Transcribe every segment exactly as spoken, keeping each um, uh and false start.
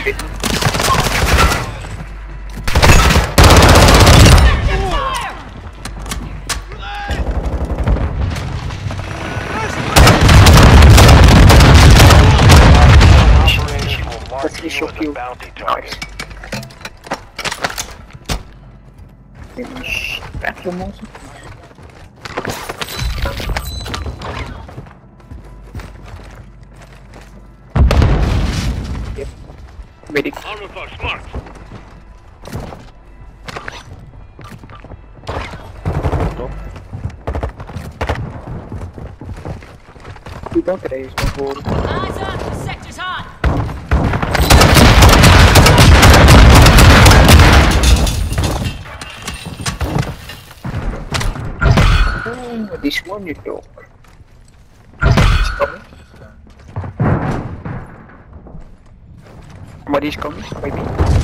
Let's finish your kill. Nice. Finish bathroom also. Yep. Medic. Armor box marked. Go. We don't raise no board. Eyes up, the sector's hot. Oh, this one you talk. He's coming. Somebody's coming, maybe.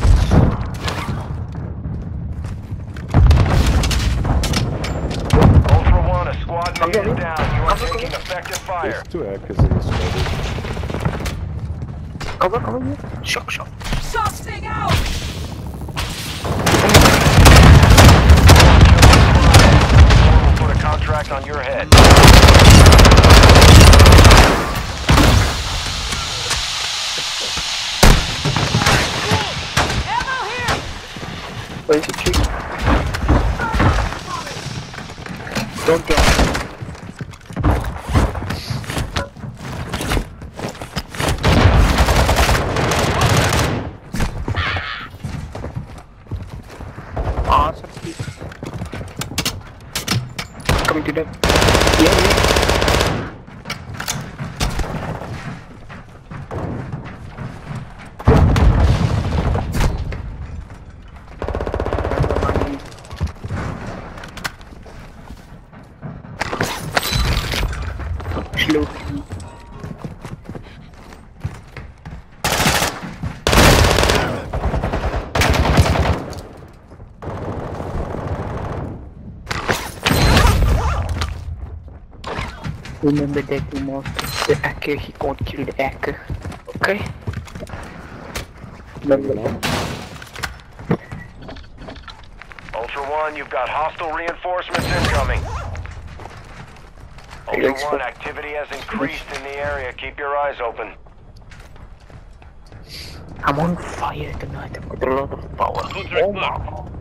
Ultra One, a squad mate Okay. is down. You are taking effective fire. There's two actors in this lobby. Cover, cover, yeah. Shock, shock. Shot sting out! We'll put a contract on your head. Ammo here! Where's the chick? Don't jump. Ah, sorry. Coming to them. Yeah, yeah. Slow. Remember that you must the hacker, he can't kill the hacker. Okay? Remember that. Ultra One, you've got hostile reinforcements incoming. Ultra One, activity has increased in the area. Keep your eyes open. I'm on fire tonight, I've got a lot of power. Contract Oh marked. wow.